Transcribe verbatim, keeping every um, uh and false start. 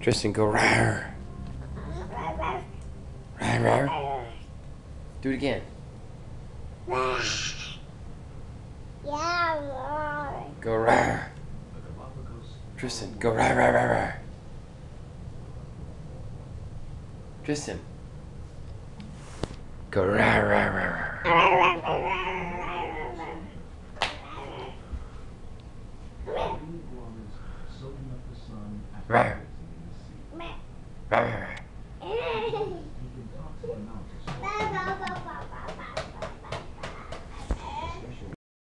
Tristen, go rawr. Rawr, rawr. Do it again. Go rawr. Tristen, go rawr, rawr, rawr, rawr. Tristen. Go rawr, rawr, rawr, rawr. Rawr.